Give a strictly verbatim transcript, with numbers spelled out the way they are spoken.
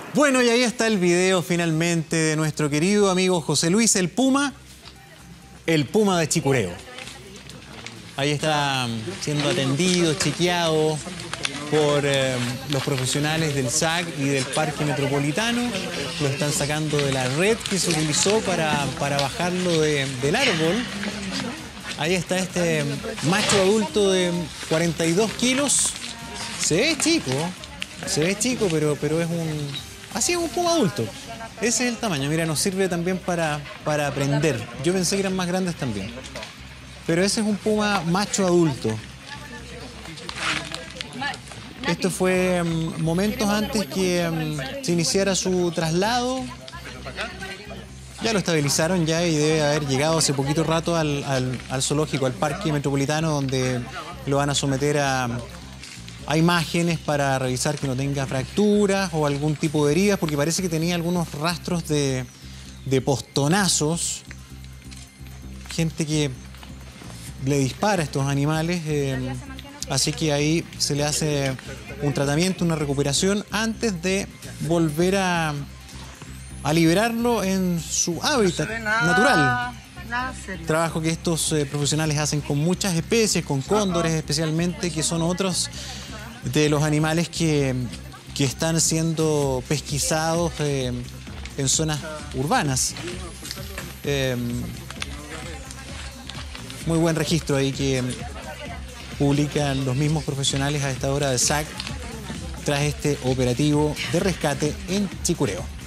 Bueno, y ahí está el video finalmente de nuestro querido amigo José Luis el Puma, el Puma de Chicureo. Ahí está siendo atendido, chequeado por eh, los profesionales del S A C y del Parque Metropolitano. Lo están sacando de la red que se utilizó para, para bajarlo de, del árbol. Ahí está este macho adulto de cuarenta y dos kilos. Se ve chico, se ve chico, pero, pero es un... Así es un puma adulto. Ese es el tamaño. Mira, nos sirve también para, para aprender. Yo pensé que eran más grandes también. Pero ese es un puma macho adulto. Esto fue um, momentos antes que um, se iniciara su traslado. Ya lo estabilizaron ya y debe haber llegado hace poquito rato al, al, al zoológico, al Parque Metropolitano, donde lo van a someter a... a imágenes para revisar que no tenga fracturas o algún tipo de heridas, porque parece que tenía algunos rastros de, de postonazos. Gente que le dispara a estos animales, eh, así que ahí se le hace un tratamiento, una recuperación antes de volver a, a liberarlo en su hábitat natural. Trabajo que estos eh, profesionales hacen con muchas especies, con cóndores especialmente, que son otros de los animales que, que están siendo pesquisados eh, en zonas urbanas. Eh, muy buen registro ahí que publican los mismos profesionales a esta hora de S A C tras este operativo de rescate en Chicureo.